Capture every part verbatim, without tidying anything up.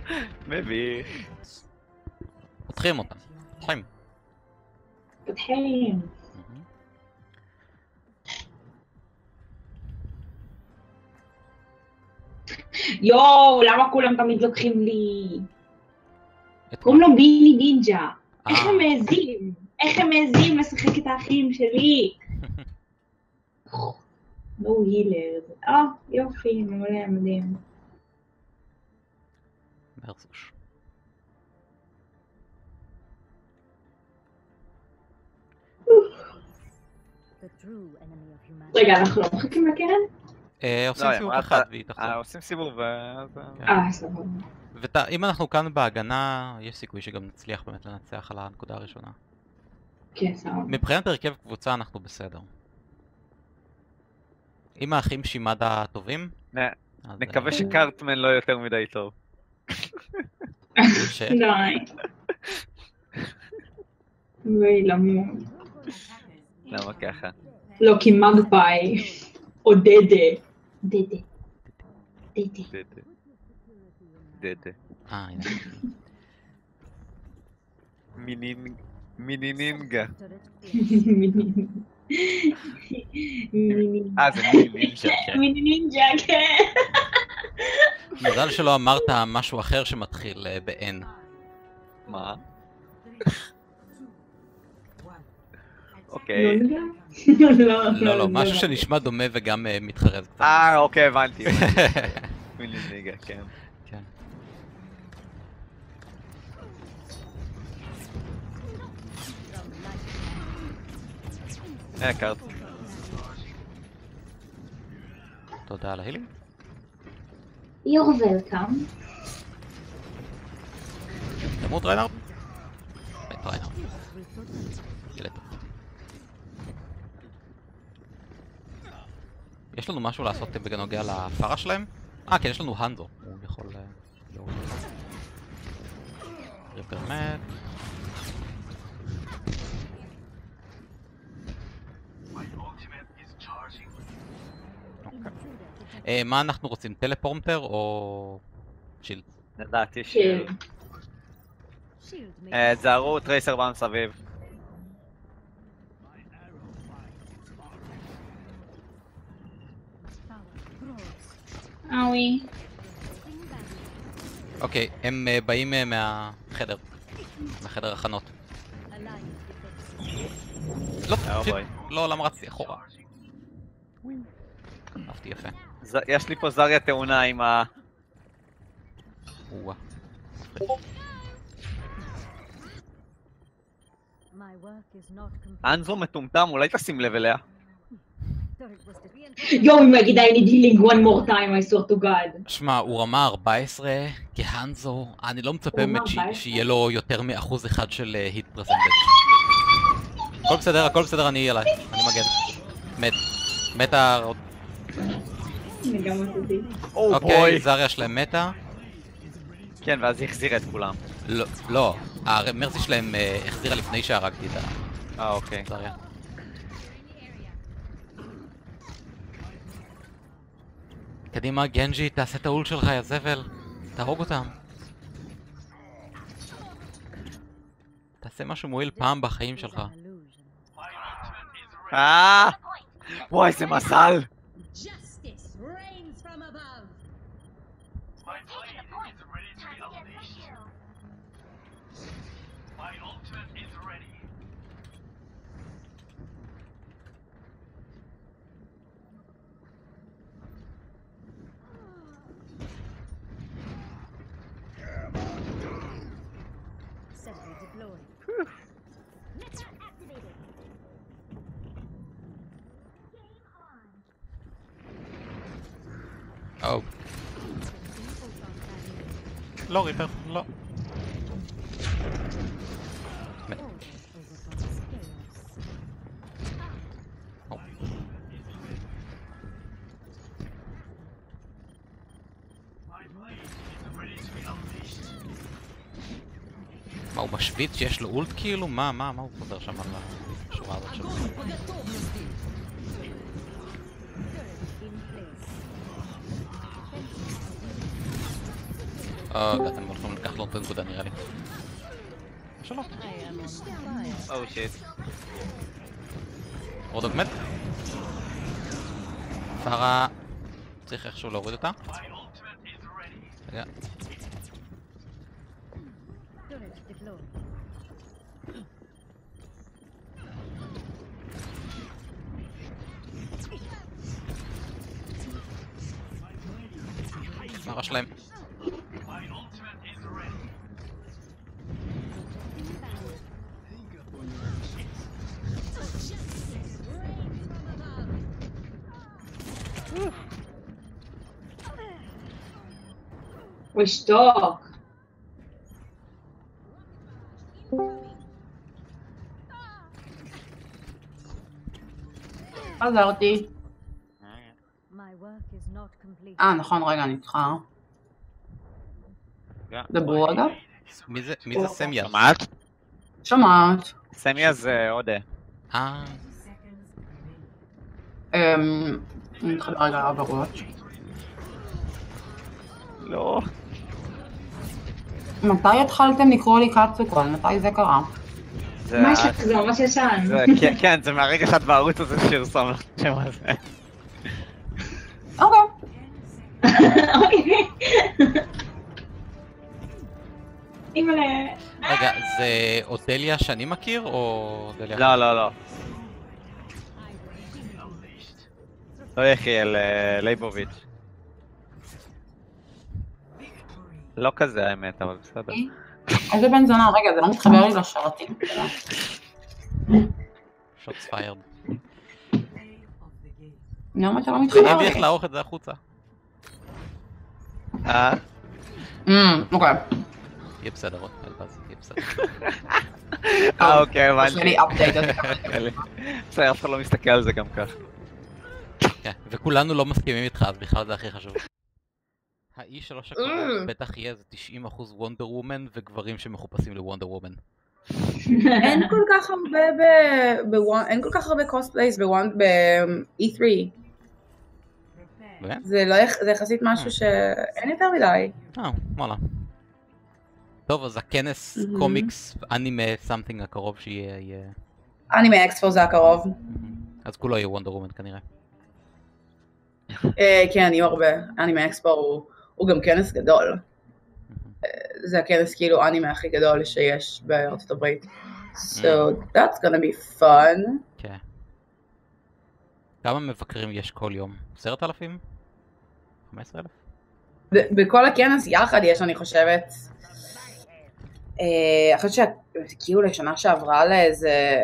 מביך. פותחים אותם. פותחים. פותחים. יואו, למה כולם תמיד לוקחים לי? קוראים לו בילי נינג'ה. איך הם מעזים? איך הם מעזים לשחק את האחים שלי? נו הילר. אה, יופי, מעולה, מדהים. מרסוש. רגע, אנחנו לא מחכים לקרן? עושים סיבוב אחד והיא תחזור. עושים סיבוב ואז... אה, סבבה. ואם אנחנו כאן בהגנה, יש סיכוי שגם נצליח באמת לנצח על הנקודה הראשונה. כן, סבבה. מבחינת הרכב קבוצה אנחנו בסדר. אם האחים שימדה טובים... נקווה שקארטמן לא יותר מדי טוב. די. ואי למות. למה ככה? לא, כי מגפאי. או דדה. דדה. דדה. דדה. דדה. אה, הנה. מינינינגה. מינינינגה. אה, זה מינינינגה. מינינינגה, כן. מזל שלא אמרת משהו אחר שמתחיל ב-N. מה? אוקיי. לא, לא, משהו שנשמע דומה וגם מתחרז קצת. אה, אוקיי, הבנתי. מינינינגה, כן. כן. אה, קארט. תודה על ההילים. You're welcome. תמות ריינארד? מת ריינארד. ילד. יש לנו משהו לעשות בנוגע לפרה שלהם? אה, כן, יש לנו הנדו. הוא יכול להוריד. ריפר מת. מה אנחנו רוצים? טלפורמטר או שילד? לדעתי שילד. תזהרו, טרייסר בא מסביב. אוי. אוקיי, הם באים מהחדר. מהחדר הכנות. לא, לא, למה רצתי אחורה? אהבתי יפה. יש לי פה זריה טעונה עם ה... וואה. אנזו מטומטם, אולי תשים לב אליה. יואו, אם יגיד I need healing one more time, I swear to God. שמע, הוא רמה ארבע עשרה כהנזו, אני לא מצפה באמת שיהיה לו יותר מאחוז אחד של היט פרסנטג'. הכל בסדר, הכל בסדר, אני אליי, אני מגן. מת. מתה עוד. אני גם עשיתי. אוקיי, זריה שלהם מתה. כן, ואז היא החזירה את כולם. לא, לא, המרסי שלהם החזירה לפני שהרגתי את ה... אה, אוקיי. זריה. קדימה, גנג'י, תעשה את האול שלך, יא זבל. תהרוג אותם. תעשה משהו מועיל פעם בחיים שלך. אה! וואי, זה מזל! או. לא ריפר, לא. מה, הוא משוויץ שיש לו אולט כאילו? מה, מה, מה הוא חוזר שם על השורה הזאת שלו? אה, אתם הולכים לקחת לו את הנקודה נראה לי. שלום. או שיט. רודוג מת. פרה... צריך איכשהו להוריד אותה. רגע. מה שלהם? הוא ישתוק. חזרתי. אה, נכון, רגע, אני איתך. דברו רגע. מי זה סמיה? שומעת? שומעת. סמיה זה עודה. אה... אממ... אני מתחיל רגע לעברות. לא. מתי התחלתם לקרוא לי קאצוקול? מתי זה קרה? משהו כזה ממש ישן. כן, זה מהרגע שאת בערוץ הזה שרסום לך את השם הזה. אוקיי. אימא'לה. רגע, זה אודליה שאני מכיר או אודליה? לא, לא, לא. לא יחיאל לייבוביץ'. לא כזה האמת, אבל בסדר. איזה בן זונה, רגע, זה לא מתחבר לי לשרתים. שוטס פיירד. אני אומרת שלא מתחבר אני לי. אביא לערוך את זה החוצה. אה? אממ, אוקיי. יהיה בסדר, עוד אלבאז, יהיה בסדר. אה, אוקיי, יש הבנתי. לי אפדייט. בסדר, אף אחד לא מסתכל על זה גם כך. כן, וכולנו לא מסכימים איתך, אז בכלל זה הכי חשוב. האיש שלוש הקרוב בטח יהיה זה תשעים אחוז וונדר וומן וגברים שמחופשים לוונדר וומן. אין כל כך הרבה ב... אין כל כך הרבה קוספלייס ב-E three. זה יחסית משהו שאין יותר מדי. אה, וואלה. טוב, אז הכנס קומיקס אנימה סמטינג הקרוב שיהיה... אנימה אקספו זה הקרוב. אז כולו יהיה וונדר וומן כנראה. כן, יהיו הרבה. אנימה אקספו הוא גם כנס גדול. זה הכנס כאילו אנימה הכי גדול שיש בארצות הברית. So that's gonna be fun. כן. כמה מבקרים יש כל יום? עשרת אלפים? חמש עשרה אלף? בכל הכנס יחד יש, אני חושבת, אני חושבת שכאילו לשנה שעברה לאיזה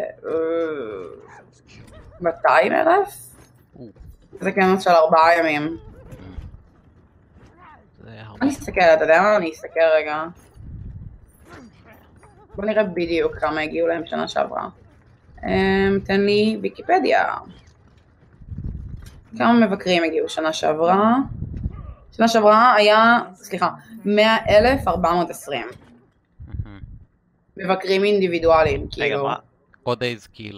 מאתיים אלף? זה כנס של ארבעה ימים. אני אסתכל, אתה יודע מה? אני אסתכל רגע. בוא נראה בדיוק כמה הגיעו להם שנה שעברה. תן לי ויקיפדיה. כמה מבקרים הגיעו שנה שעברה? שנה שעברה היה, סליחה, מאה אלף ארבע מאות ועשרים. מבקרים אינדיבידואליים, כאילו. עוד איז קיל.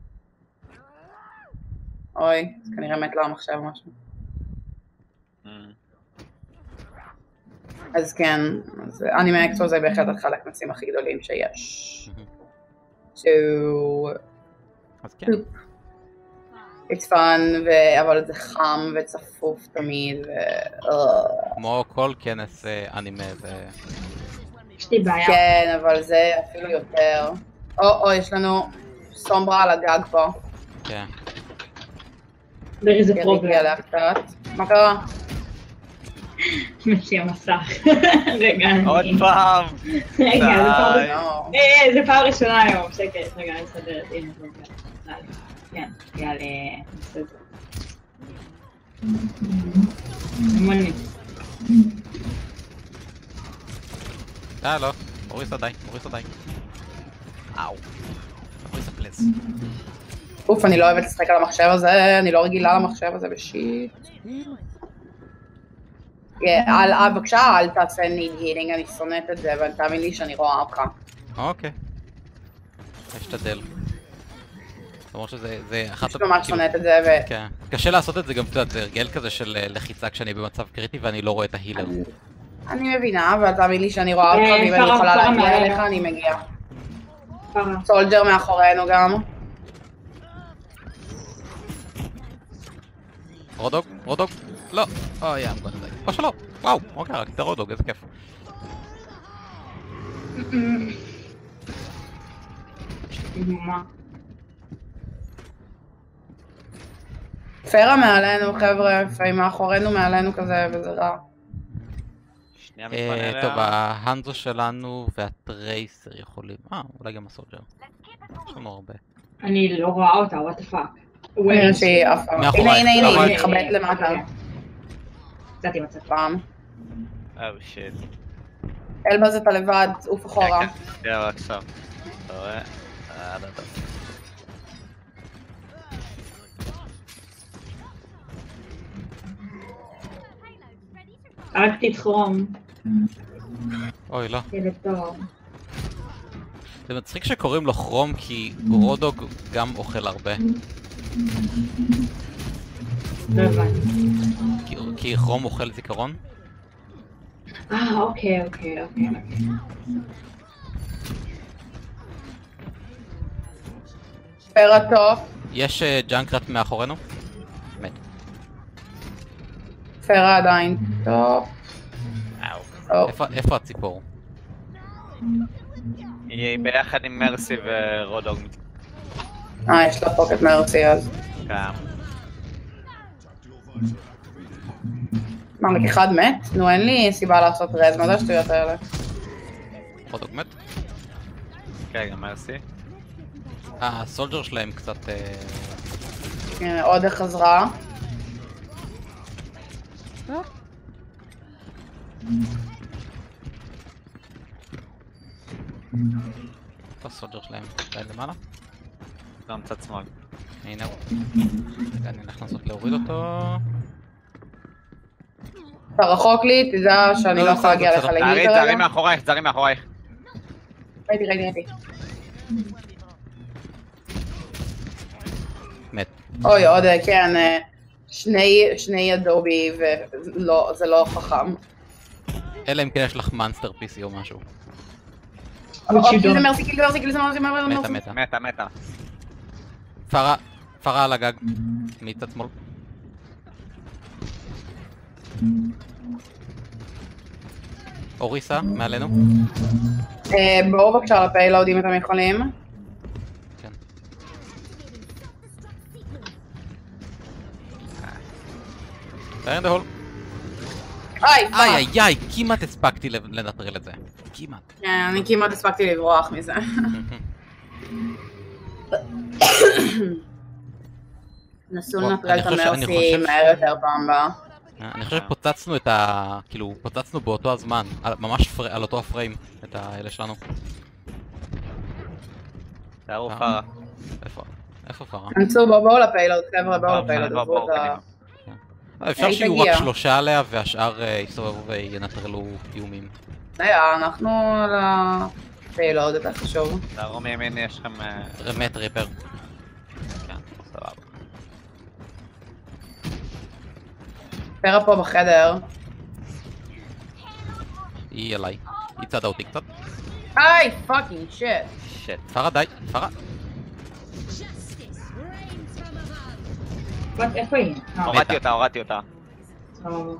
אוי, כנראה מת לו המחשב או משהו. אז כן, אנימה אקספו זה בהחלט אחד הכנסים הכי גדולים שיש. So... אז כן. It's fun, אבל זה חם וצפוף תמיד, ו... כמו כל כנס אנימה ו... יש לי בעיה. כן, אבל זה אפילו יותר. או, או, יש לנו סומברה על הגג פה. כן. there is a problem. מה קרה? מציע מסך. רגע, אני... עוד פעם! רגע, זה פעם... לא. אה, זה פעם ראשונה היום, שקט, רגע, אני אסדר את הנה, רגע. כן, יאללה, נעשה את זה. מוני. אה, לא. מוריס עדיי, מוריס עדיי. אאו. מוריס הפלז. אוף, אני לא אוהבת לשחק על המחשב הזה, אני לא רגילה למחשב הזה בשיט. בבקשה, אל תעשה ניד הילינג, אני שונאת את זה, אבל תאמין לי שאני רואה אותך. אוקיי. אשתדל. זאת אומרת שזה אחת... פשוט ממש שונאת את זה, ו... כן. קשה לעשות את זה גם, אתה יודע, זה הרגל כזה של לחיצה כשאני במצב קריטי ואני לא רואה את ההילר. אני מבינה, אבל תאמין לי שאני רואה אותך, ואם אני יכולה להגיע אליך, אני מגיעה. סולג'ר מאחורינו גם. רודוג, רודוג, לא, אוי, ים גונן די. או שלא, וואו, אוקיי, רק את הרודוג, איזה כיף. פרה מעלינו, חבר'ה, לפעמים מאחורינו מעלינו כזה, וזה רע. שנייה מתפנה אליה. טוב, ההנזו שלנו והטרייסר יכולים, אה, אולי גם הסולג'ר. יש לנו הרבה. אני לא רואה אותה, what the fuck. נראה שהיא אף פעם. הנה, הנה, הנה, היא מתחבאת למטה. קצת עם הצד. פעם. Oh shit. אלבז אתה לבד, עוף אחורה. כן, כן, רק עכשיו. אתה רואה? אה, לא טוב. רק תתחום. אוי, לא. ילד טוב. זה מצחיק שקוראים לו כרום כי רודוג גם אוכל הרבה. לא הבנתי. כי- כי כרום אוכל זיכרון? אה, אוקיי, אוקיי, אוקיי. פרה טוב. יש אה, ג'אנקראט מאחורינו? מת. פרה עדיין. טוב. אאו. טוב. איפה- איפה הציפור? היא ביחד עם מרסי ורודוג. אה, יש לה פוקט מרסי אז. גם. מה, רק אחד מת? נו, אין לי סיבה לעשות רז, מה זה השטויות האלה? רודוג מת? כן, גם מרסי. אה, הסולג'ר שלהם קצת... אה, הנה, עוד חזרה. איפה הסולג'ר שלהם? די למעלה? גם צד שמאל. הנה הוא. רגע, אני הולך לנסות להוריד אותו. אתה רחוק לי, תדע שאני לא, לא בסדר, יכולה להגיע לך בסדר. להגיד תערי, כרגע. תערי מאחורייך, תערי מאחורייך. ראיתי, ראיתי, ראיתי. מת. אוי, עוד, כן, אה, שני, שני אדובי, וזה לא חכם. אלא אם כן יש לך מאנסטר פי סי או משהו. או, קיל זה מרסי, קיל זה מרסי, קיל זה מרסי, מרסי, מתה, מרסי. מתה. מתה, מתה. פרה, פרה על הגג. מצד שמאל. אוריסה, מעלינו. אה, בואו בבקשה לפיילוד אם אתם יכולים. כן. תארן דה הול. איי, איי פאק. איי איי, כמעט הספקתי לנטרל את זה. כמעט. כן, אני כמעט הספקתי לברוח מזה. נסו וואו, לנטרל אני את חושב ש- אני המרסי חושב ש- מהר יותר פעם הבאה. אני חושב שפוצצנו את ה... כאילו, פוצצנו באותו הזמן. על- ממש פר- על אותו הפריים. את האלה שלנו. תערו אה. פרה. איפה? איפה פרה? כנסו, בואו בואו לפיילוד, חבר'ה, בואו בואו, לפיילוד. בואו, עזבו בואו, את ה... אה, אפשר היית שיהיו הגיע. רק שלושה עליה והשאר אה, יסתובבו וינטרלו איומים. רגע, אנחנו על הפיילוד, יותר חשוב. תערו מימין, יש לכם... אה, מת ריפר. כן, סבבה. פרה פה בחדר. היא עליי. היא צדה אותי קצת. היי, פאקינג שיט. שיט. פרה די, פרה. איפה היא? אה, הורדתי אותה, הורדתי אותה. טוב.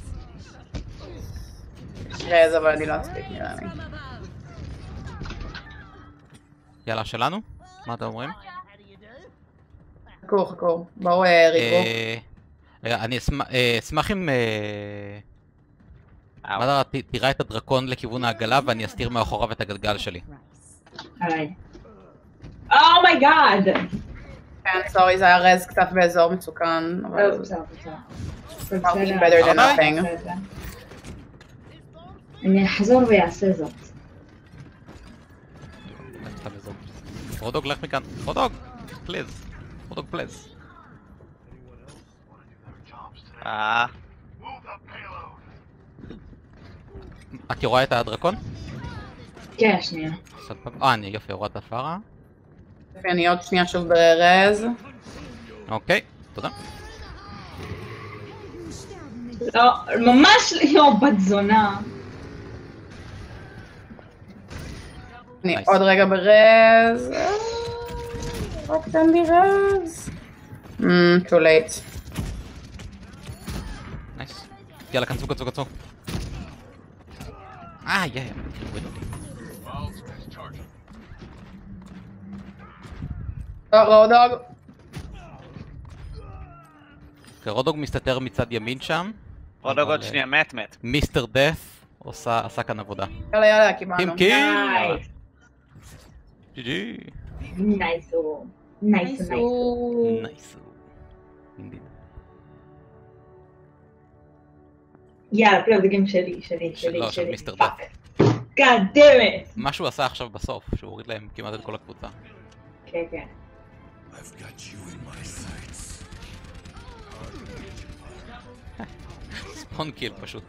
יש רז, אבל אני לא אספיק נראה לי. יאללה, שלנו? מה אתם אומרים? חכו, חכו. בואו אה, ריגו. אה, רגע, אני אשמח- אה, אשמח אם... אאו. מדר, ת- תירה את הדרקון לכיוון העגלה ואני אסתיר מאחוריו את הגלגל שלי. עליי. אומייגאד! כן, סורי, זה היה רז קצת באזור מצוקן, אבל... לא, בסדר, בסדר. Something better than nothing. אני אחזור ויעשה זאת. רודוג, לך מכאן. רודוג! פליז. רודוג, פליז. אה, את רואה את הדרקון? כן, שנייה. סבבה. אה, אני יופי, הורדת פרה. אני עוד שנייה שוב ברז. אוקיי, תודה. לא, ממש לא בת זונה. אני עוד רגע ברז. רק תן לי רז. Mm, too late. נייס. יאללה, כנסו, כנסו, כנסו. אה, יא, יא. רודוג. רודוג מסתתר מצד ימין שם. רודוג עוד שנייה, מת מת. מיסטר דף עשה כאן עבודה. יאללה יאללה, קיבלנו. קים קים! נייס. ג'י ג'י. נייסו. נייסו נייסו. נייס. יאללה, פלא, זה גם שלי, שלי, שלו, שלי, של שלי. מיסטר פאק. God damn it! מה שהוא עשה עכשיו בסוף, שהוא הוריד להם כמעט את כל הקבוצה. כן, כן. ספון קיל פשוט.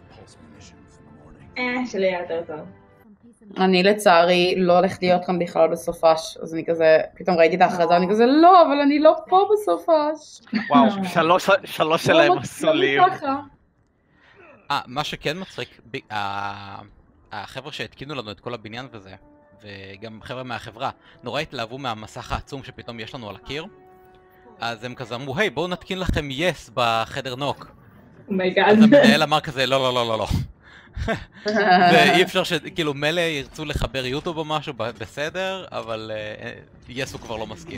אה, שלי היה יותר טוב. אני לצערי לא הולכת להיות כאן בכלל בסופש, אז אני כזה, פתאום ראיתי את ההכרזה, אני כזה לא, אבל אני לא פה בסופש. וואו, שלוש, שלוש שלהם עשו לי. אה, מה שכן מצחיק, ב- ה- החבר'ה שהתקינו לנו את כל הבניין וזה, וגם חבר'ה מהחברה, נורא התלהבו מהמסך העצום שפתאום יש לנו על הקיר, אז הם כזה אמרו, היי, בואו נתקין לכם יס בחדר נוק. אומייגאד. אז המנהל אמר כזה, לא, לא, לא, לא, לא. ואי אפשר שכאילו מלא ירצו לחבר יוטיוב או משהו בסדר, אבל יס הוא כבר לא מסכים.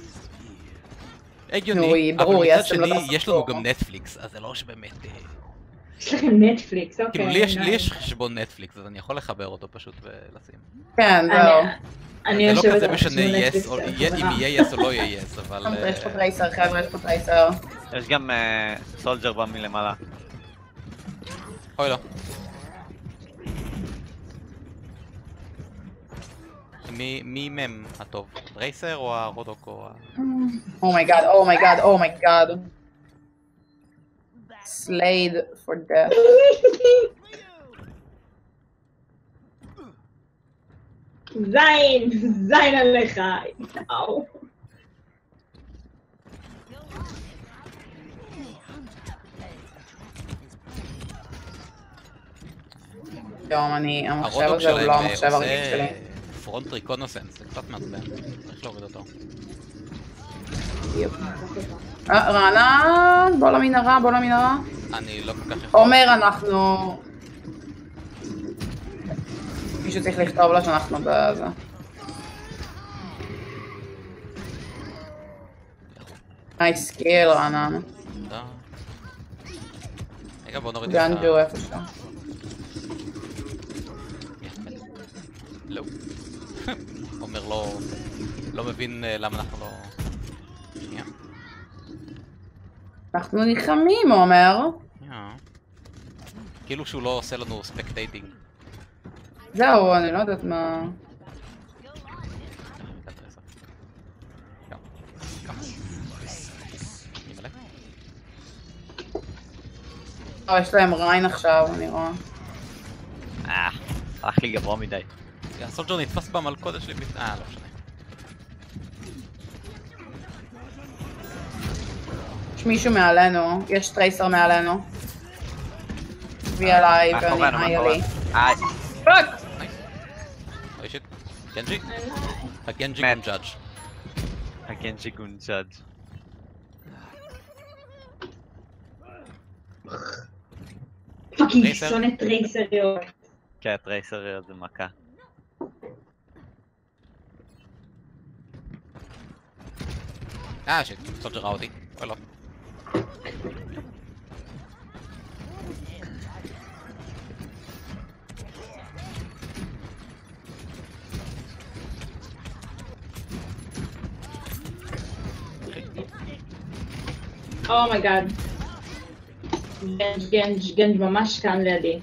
הגיוני, אבל מצד שני יש לנו גם נטפליקס, אז זה לא שבאמת... יש לכם נטפליקס, אוקיי. כאילו לי יש חשבון נטפליקס, אז אני יכול לחבר אותו פשוט ולשים. כן, זהו. אני זה יושבת לא כזה על משנה חשבון יס, נטפליקס, או זה אם חברה. יהיה יס או לא יהיה יס, אבל... יש פה טרייסר, חבר'ה, יש פה טרייסר. יש גם סולג'ר בא מלמעלה. אוי לא. מי מם הטוב? רייסר או הרודוק או ה... אומייגאד, אומייגאד, אומייגאד. Slayed for death. זין, זין עליך. אאו. יום, אני, המחשב הרודוק הזה הוא לא שלהם המחשב הרגיל שלי. עושה פרונט ריקונוסנס, זה קצת מעצבן. צריך להוריד אותו. אה, רענן, בוא למנהרה, בוא למנהרה. אני לא כל כך יכול... עומר, אנחנו... מישהו צריך לכתוב לו שאנחנו בזה. נייס סקיל, רענן. תודה. רגע, בוא נוריד את ה... גנג'ו איפשהו. לא. אומר לא... לא מבין למה אנחנו לא... שנייה. אנחנו נלחמים, עומר. שנייה. כאילו שהוא לא עושה לנו ספקטייטינג. זהו, אני לא יודעת מה... לא, יש להם ריין עכשיו, אני רואה. אה, הלך לי גבוה מדי. הסולג'ר נתפס במלכודת שלי בית... אה, לא משנה. יש מישהו מעלינו, יש טרייסר מעלינו. וי עליי ואני היי עלי. איי. פאק! אוי שיט. גנג'י? הגנג'י מת. גונג'אג'. הגנג'י גונג'אג'. פאקינג טרייסר? שונא טרייסריות. כן, טרייסר זה מכה. אה, שיט. סולג'ר ראה אותי. אוי לא. אומייגאד. גנג' גנג' גנג' ממש כאן לידי.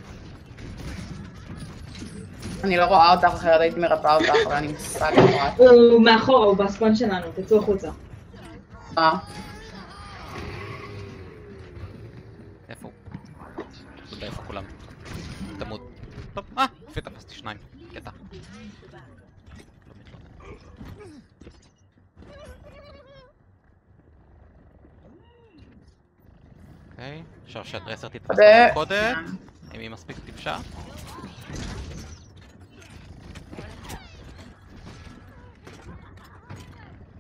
אני לא רואה אותך אחרת, הייתי מרפאה אותך, אבל אני מושג אחרת. הוא מאחורה, הוא בספון שלנו, תצאו החוצה. אה? איפה הוא? לא יודע איפה כולם. תמות. טוב, אה! יפה, תפסתי שניים. קטע. לא מתלונן. אוקיי, אפשר שהטרסר תתפס זה- במלכודת. אם היא מספיק טיפשה.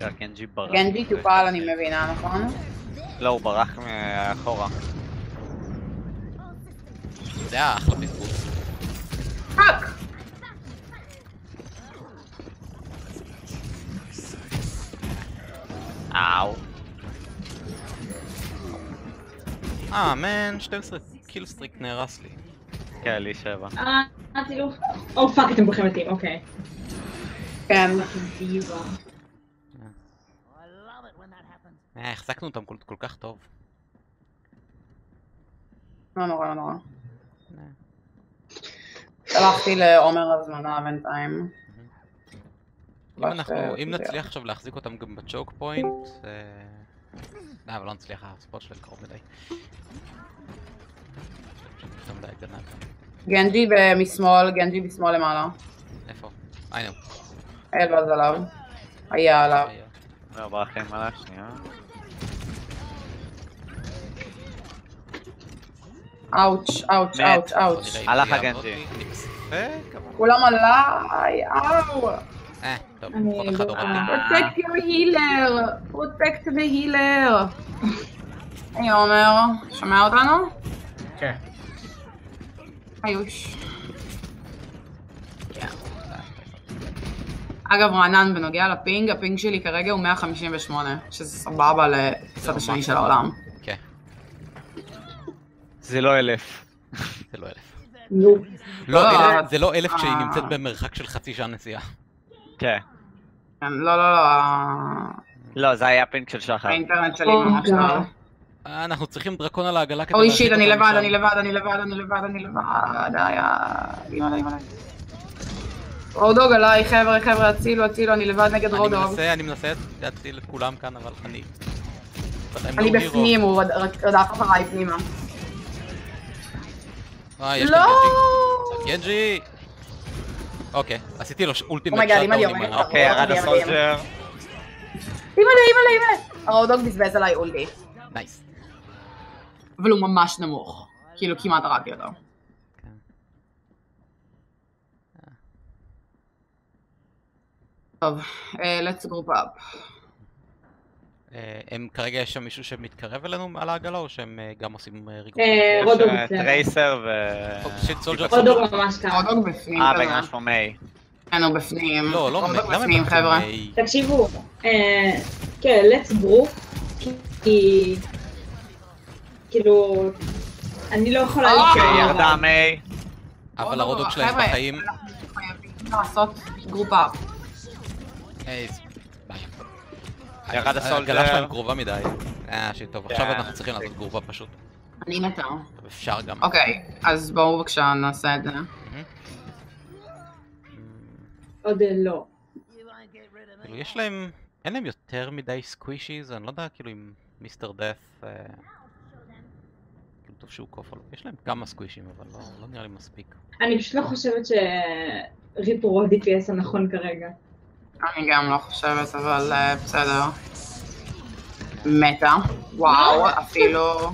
גנג'י ברח. גנג'י טופל אני מבינה, נכון? לא, הוא ברח מאחורה. זה היה אחלה בזבוז. פאק! אאו. אה, מן, שתים עשרה קיל סטריק נהרס לי. כן, לי שבע. אה, כאילו... או פאק, אתם כולכם מתים, אוקיי. כן. דיבה. אה, החזקנו אותם כל, כל כך טוב. לא נורא, לא נורא. שלחתי לעומר הזמנה בינתיים. אם אנחנו, אם נצליח עכשיו להחזיק אותם גם בצ'וק פוינט, אה, אבל לא נצליח, הספורט שלהם קרוב מדי. גנג'י משמאל, גנג'י בשמאל למעלה. איפה? הנה הוא. אלבז עליו. היה עליו. לא, ברח לי מעלה, שנייה. אאוץ', אאוץ', אאוץ', אאוץ'. הלך הגנג'י. כולם עליי, אאו. אה, טוב, עוד אחד הורדתי. פרוטקט your healer, פרוטקט the healer. היי עומר, שומע אותנו? כן. היוש. אגב רענן, בנוגע לפינג, הפינג שלי כרגע הוא מאה חמישים ושמונה, שזה סבבה לצד השני של העולם. כן. זה לא אלף. זה לא אלף. נו. לא, זה לא אלף כשהיא נמצאת במרחק של חצי שעה נסיעה. כן. לא, לא, לא. לא, זה היה פינק של שחר. האינטרנט שלי ממש טוב. אנחנו צריכים דרקון על העגלה כדי... אוי שיט, אני לבד, אני לבד, אני לבד, אני לבד, אני לבד, היה... אימא'לה, אימא'לה. רודוג עליי, חבר'ה, חבר'ה, הצילו, הצילו, אני לבד נגד רודוג. אני מנסה, אני מנסה להציל את כולם כאן, אבל אני... אני בפנים, הוא רדף אחריי פנימה. אה, יש לא! כאן גנג'י. גנג'י! אוקיי, עשיתי לו אולטימט שאטאונים. אוקיי, ירד הסולג'ר. אימא'לה, אימא'לה, אימא'לה. הרודוג בזבז עליי אולטי. נייס. אבל הוא ממש נמוך. כאילו כמעט הרגתי אותו. טוב, let's group up. הם כרגע יש שם מישהו שמתקרב אלינו על העגלה או שהם גם עושים ריגור? רודוג יש טרייסר ו... רודוג ממש ככה. רודוג בפנים. אה, וגם יש פה מיי. כן, הוא בפנים. לא, לא, רודוג בפנים, חבר'ה. תקשיבו, כן, let's group, כי... כאילו... אני לא יכולה להישאר. ירדה מיי. אבל הרודוג שלהם בחיים... אנחנו חייבים לעשות group up. ירד הסולג'ר. הגלה שלהם קרובה מדי. אה, שטוב, עכשיו אנחנו צריכים לעשות גרובה פשוט. אני מתה. אפשר גם. אוקיי, אז בואו בבקשה נעשה את זה. עוד לא. כאילו יש להם... אין להם יותר מדי סקווישיז, אני לא יודע כאילו אם מיסטר דף... כאילו טוב שהוא קוף עליו. יש להם כמה סקווישים, אבל לא נראה לי מספיק. אני פשוט לא חושבת שריפו הוא ה-די פי אס הנכון כרגע. אני גם לא חושבת, אבל בסדר. מתה. וואו, אפילו...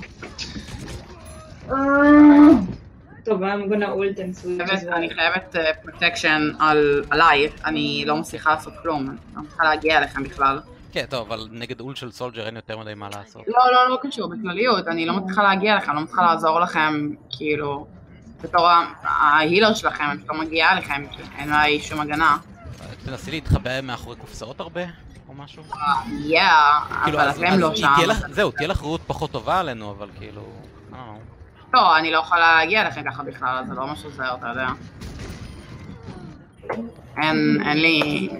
טוב, I'm gonna ult and switch. אני חייבת פרוטקשן עליי, אני לא מצליחה לעשות כלום. אני לא מצליחה להגיע אליכם בכלל. כן, טוב, אבל נגד אולט של סולג'ר אין יותר מדי מה לעשות. לא, לא, לא קשור, בכלליות. אני לא מצליחה להגיע אליכם, לא מצליחה לעזור לכם, כאילו... בתור ההילר שלכם, אני לא מגיעה אליכם, אין לי שום הגנה. תנסי להתחבא מאחורי קופסאות הרבה, או משהו? יא, אבל אתם לא שם. זהו, תהיה לך רות פחות טובה עלינו, אבל כאילו... לא, אני לא יכולה להגיע אליכם ככה בכלל, זה לא משהו זר, אתה יודע. אין, אין לי...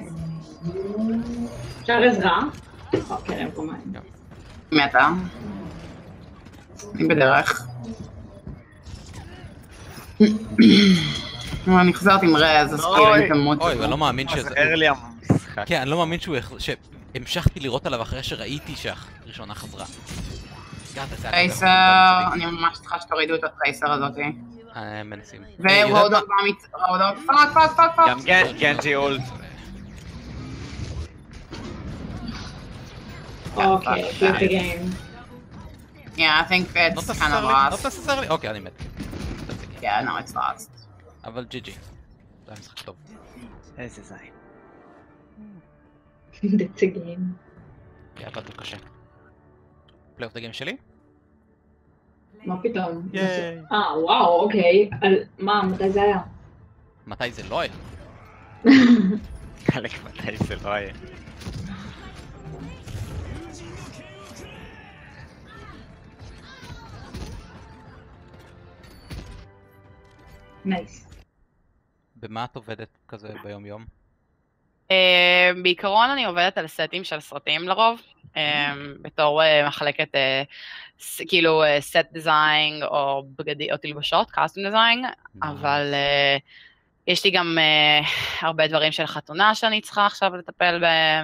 אפשר עזרה? אוקיי, הם קומיים. מתה. אני בדרך. אני חוזרת עם רז, אז כאילו אני תמות. אוי, אני לא מאמין שזה... חסר לי המשחק. כן, אני לא מאמין שהוא... שהמשכתי לראות עליו אחרי שראיתי שהראשונה חזרה. טרייסר, אני ממש צריכה שתורידו את הטרייסר הזאתי. מנסים. ורודוג במצ... רודוג... פאק, פאק, פאק, פאק. גם גנג'י אולט. אוקיי, flip the game. Yeah, I think it's kind of lost. לא תססר לי? אוקיי, אני מת. Yeah, no, it's lost. אבל ג'י ג'י. זה היה משחק טוב. איזה זין. That's a game. עבדנו קשה. פלייאוף דה גיים שלי? מה פתאום? ייי. אה, וואו, אוקיי. מה, מתי זה היה? מתי זה לא היה? חלק מתי זה לא היה. נייס. במה את עובדת כזה ביום יום? בעיקרון אני עובדת על סטים של סרטים לרוב, בתור מחלקת כאילו סט דיזיין או בגדי או תלבושות, קאסטום דיזיין, אבל יש לי גם הרבה דברים של חתונה שאני צריכה עכשיו לטפל בהם,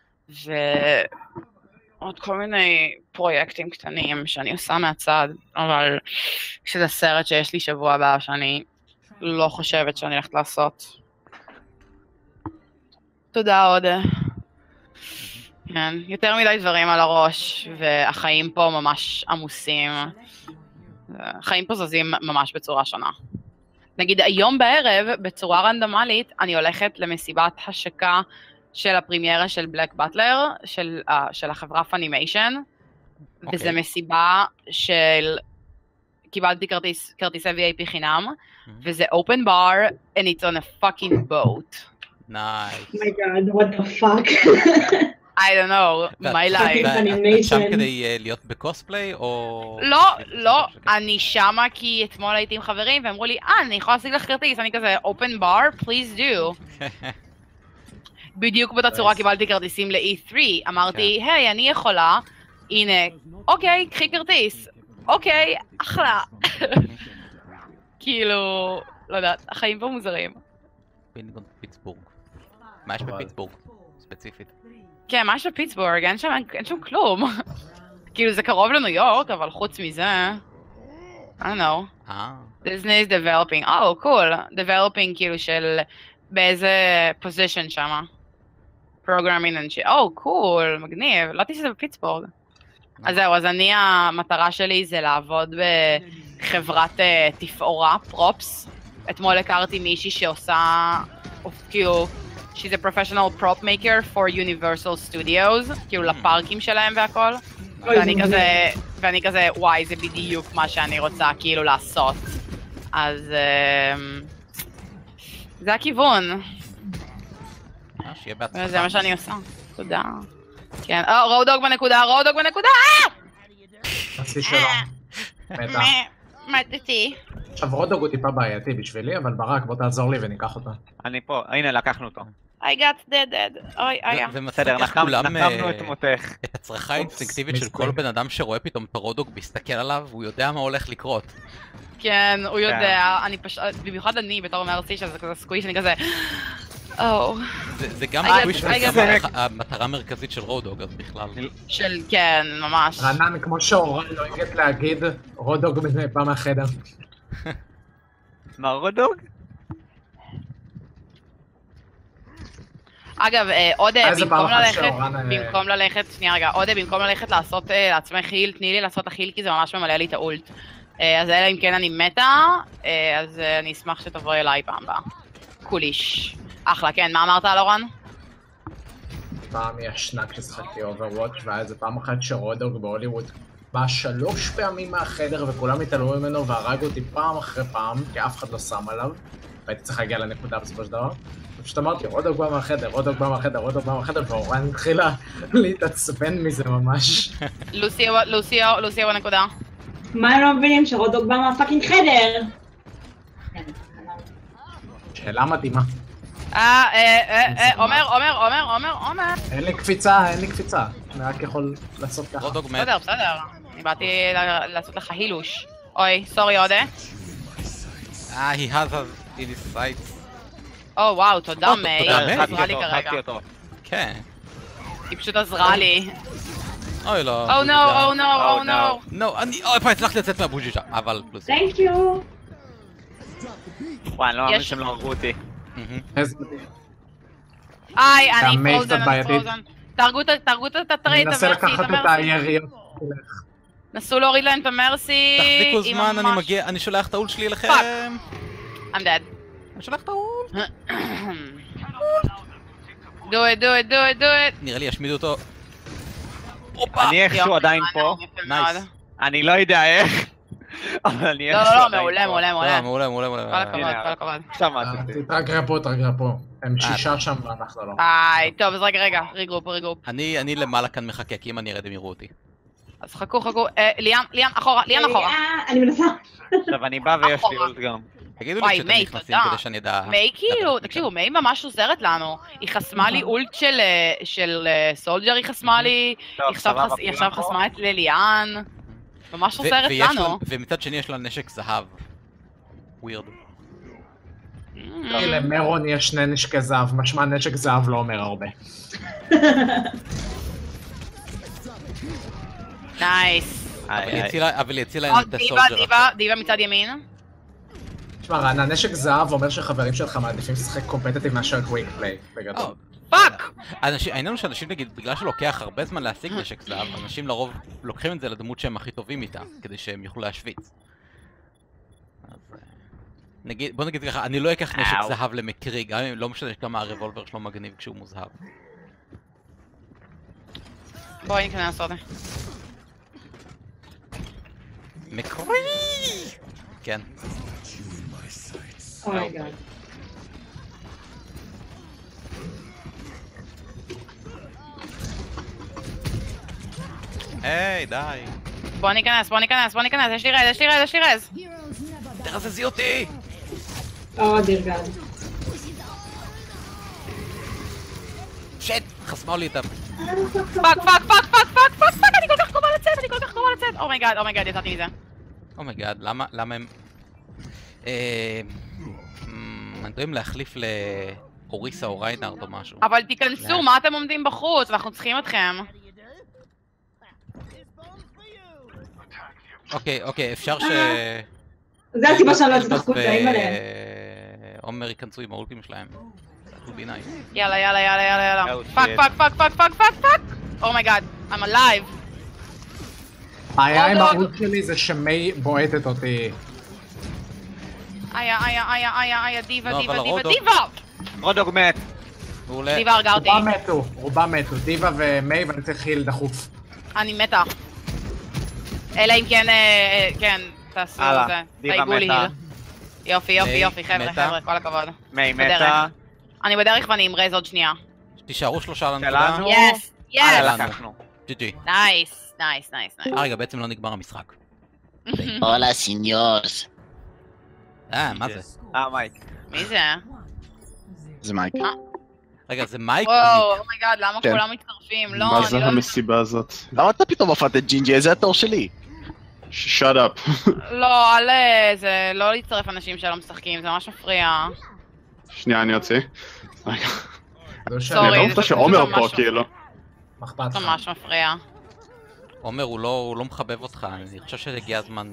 ועוד כל מיני פרויקטים קטנים שאני עושה מהצד, אבל שזה סרט שיש לי שבוע הבא שאני לא חושבת שאני הולכת לעשות. תודה עוד. כן, יותר מדי דברים על הראש, והחיים פה ממש עמוסים. החיים פה זזים ממש בצורה שונה. נגיד היום בערב, בצורה רנדומלית, אני הולכת למסיבת השקה של הפרימיירה של בלק באטלר, של, uh, של החברה פאנימיישן, okay. וזה מסיבה של... קיבלתי כרטיס, כרטיסי וי איי פי חינם, mm-hmm. וזה open bar, and it's on a fucking boat. Nice. Oh my god, what the fuck? I don't know, my life. את שם כדי להיות בקוספליי או... לא, לא, אני שמה כי אתמול הייתי עם חברים ואמרו לי, אה, אני יכולה להשיג לך כרטיס, אני כזה, open bar, please do. בדיוק באותה צורה קיבלתי כרטיסים ל-אי תרי, אמרתי, היי, אני יכולה, הנה, אוקיי, קחי כרטיס, אוקיי, אחלה. כאילו, לא יודעת, החיים פה מוזרים. פיטסבורג. מה יש בפיטסבורג? ספציפית. כן, מה יש בפיטסבורג? אין שם כלום. כאילו זה קרוב לניו יורק, אבל חוץ מזה... I don't know. Disney is developing. Oh, cool. Developing כאילו של... באיזה position שמה. Programming and shit. Oh, cool. מגניב. לא תשאי שזה בפיטסבורג. אז זהו, אז אני, המטרה שלי זה לעבוד בחברת תפאורה, פרופס. אתמול הכרתי מישהי שעושה... כאילו... She's a professional prop maker for Universal Studios, כאילו לפארקים שלהם והכל. ואני כזה, ואני כזה, וואי, זה בדיוק מה שאני רוצה כאילו לעשות. אז זה הכיוון. וזה מה שאני עושה. תודה. כן, רודוג בנקודה, רודוג בנקודה! עשי שלום. מתה. מתתי. עכשיו רודוג הוא טיפה בעייתי בשבילי, אבל ברק בוא תעזור לי וניקח אותו. אני פה, הנה לקחנו אותו. I got dead dead. אוי, היה. בסדר, נחמנו את מותך. את הצרכה האינסטינקטיבית של כל בן אדם שרואה פתאום את הרודוג מסתכל עליו, הוא יודע מה הולך לקרות. כן, הוא יודע, אני פשוט, במיוחד אני בתור מרסי, שזה כזה סקוויש, אני כזה... או... זה גם סקוויש, המטרה המרכזית של רודוג, אז בכלל. של, כן, ממש. רענן, כמו שאורן נוהגת להגיד, רודוג בא מהחדר. מה רודוג? אגב, עודה, במקום ללכת, במקום ללכת, שנייה רגע, עודה, במקום ללכת לעשות לעצמך היל, תני לי לעשות החיל, כי זה ממש ממלא לי את האולט. אז אלא אם כן אני מתה, אז אני אשמח שתבואי אליי פעם הבאה. קוליש. אחלה, כן, מה אמרת על אורן? פעם ישנה כששחקתי אוברוואץ' והיה איזה פעם אחת שרודוג בהוליווד בא שלוש פעמים מהחדר וכולם התעלמו ממנו והרג אותי פעם אחרי פעם, כי אף אחד לא שם עליו, והייתי צריך להגיע לנקודה בסופו של דבר. פשוט אמרתי, רודוג בא מהחדר, רודוג בא מהחדר, רודוג בא מהחדר, ואורן התחילה להתעצבן מזה ממש. לוסיו, לוסיו, לוסיו הנקודה. מה הם לא מבינים שרודוג בא מהפאקינג חדר? שאלה מדהימה. אה, אה, אה, עומר, עומר, עומר, עומר, עומר. אין לי קפיצה, אין לי קפיצה. אני רק יכול לעשות ככה. רודוג מת. בסדר, בסדר. אני באתי לעשות לך הילוש. אוי, סורי עודה. אה, he has us in his sights. או וואו, תודה מי, עזרה לי כרגע. כן. היא פשוט עזרה לי. אוי לא. או נו, או נו, או נו. נו, אני, אוי פעם הצלחתי לצאת מהבוז'ישה, אבל פלוס. Thank you. וואי, אני לא מאמין שהם לא הרגו אותי. איזה... איי, אני פרוזן, אני פרוזן. תהרגו את הטרייד, אני מנסה לקחת את היריות. נסו להוריד להם את המרסי. תחזיקו זמן, אני מגיע, אני שולח את האול שלי אליכם. I'm dead. אני שולח את האול. do it, do it, do it, do it. נראה לי ישמידו אותו. אני איכשהו עדיין פה. נייס. אני לא יודע איך. אבל אני לא, איכשהו לא, עדיין מעולה, פה. מעולה, מעולה, מעולה. מעולה, מעולה. כל הכבוד, כל הכבוד. שמעתי. תתרגע פה, תתרגע פה. הם שישה שם ואנחנו לא. איי, טוב, אז רגע, רגע, ריגרופ, ריגרופ. אני אני למעלה כאן מחכה, כי אם אני ארד הם יראו אותי. אז חכו, חכו, ליאם, ליאם, אחורה, ליאם אחורה. אני מנסה. עכשיו אני בא ויש לי אולט גם. תגידו לי וואי, כשאתם מיי, נכנסים תודה. כדי שאני אדע... מיי כאילו, תקשיבו, מיי ממש עוזרת לנו. היא חסמה לי אולט של אה, של אה, סולג'ר, היא חסמה לי, טוב, היא עכשיו סבבה, חס- היא כולם עכשיו פה? חסמה את ליליאן. ממש ו- עוזרת ויש לנו. לה- ומצד שני יש לה נשק זהב. ווירד. למרון יש שני נשקי זהב, משמע נשק זהב לא אומר הרבה. נייס. אבל היא הצילה- אבל היא הצילה עוד את דיבה, הסולג'ר. דיבה, דיבה מצד ימין. תשמע, רן, הנשק זהב אומר שחברים שלך מעדיפים לשחק קומפטטיב מאשר קוויק פליי, בגדול. פאק! אנשים- העניין הוא שאנשים נגיד, בגלל שלוקח הרבה זמן להשיג נשק זהב, אנשים לרוב לוקחים את זה לדמות שהם הכי טובים איתה, כדי שהם יוכלו להשוויץ. אז, אה, נגיד, בוא נגיד ככה, אני לא אקח נשק אאו. זהב למקרי, גם אם לא משנה כמה הרבולבר שלו מגניב כשהוא מוזהב. בואי ניכנס עוד. מקרי! כן. אומייגאד. היי, די. בוא ניכנס, בוא ניכנס, בוא ניכנס, יש לי רז, יש לי רז, יש לי רז. תרזזי אותי! או, דירגד. שט! חסמה לי את ה... פאק, פאק, פאק, פאק, פאק, פאק, פאק, אני כל כך קרובה לצאת, אני כל כך קרובה לצאת. אומייגאד, אומייגאד, יצאתי מזה. אומייגאד, למה, למה הם... אה... הם יודעים להחליף לאוריסה או ריינארד או משהו. אבל תיכנסו, מה אתם עומדים בחוץ? אנחנו צריכים אתכם. אוקיי, אוקיי, אפשר ש... זה הסיבה שאני לא יוצאת אלבאס החוצה, אימא להם. ועומר ייכנסו עם האולטים שלהם. זה בי נייס. יאללה, יאללה, יאללה, יאללה, יאללה. Oh, פאק, shit. פאק, פאק, פאק, פאק, פאק, פאק. אומייגאד, I'm alive. הבעיה עם עוד האולט שלי זה שמיי בועטת אותי. איה, איה, איה, איה, איה, דיבה, לא, דיבה, אבל דיבה, הרודו- דיבה! רודוג מת. מעולה. דיבה הרגה אותי. רובם מתו, רובם מתו, דיבה ומיי ואני צריך היל דחוף. אני מתה. אלא אם כן, אה, כן, תעשו את הלאה, זה. דיבה תייגו לי מתה. היל. יופי, יופי, מיי יופי, חבר'ה, מתה. חבר'ה, כל הכבוד. מיי בדרך. מתה. אני בדרך ואני עם רז עוד שנייה. תישארו שלושה על הנקודה. שלנו. יס, יס! הלאה, לנו. לקחנו. ג'י ג'י. נייס, נייס, נייס, נייס. אה, רגע, בעצם לא נגמר המשחק. הולה סיניורס. אה, מה זה? אה, מייק. מי זה? זה מייק. רגע, זה מייק? וואו, אומייגאד, למה כן. כולם מצטרפים? לא, מה אני זה לא... המסיבה הזאת? למה אתה פתאום הופעת את ג'ינג'י? זה התור שלי. שאט אפ. לא, אל... זה לא להצטרף אנשים שלא משחקים, זה ממש מפריע. שנייה, אני אוציא. רגע. זה סורי. אני שאני לא זה רוצה פשוט שעומר ממש פה, מפריע. כאילו. מה אכפת לך? ממש מפריע. עומר, הוא לא הוא לא מחבב אותך, אני חושב שהגיע הזמן...